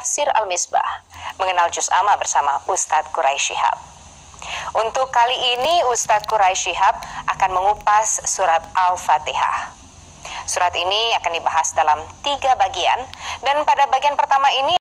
Tafsir Al-Misbah, mengenal Juz Amma bersama Ustadz Quraisy Shihab. Untuk kali ini Ustadz Quraisy Shihab akan mengupas surat Al-Fatihah. Surat ini akan dibahas dalam 3 bagian, dan pada bagian pertama ini